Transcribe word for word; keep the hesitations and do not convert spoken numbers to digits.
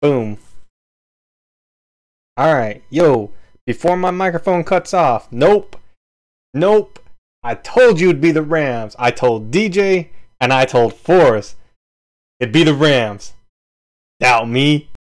Boom. Alright, yo, before my microphone cuts off, nope, nope, I told you it'd be the Rams. I told D J, and I told Forrest, it'd be the Rams. Doubt me?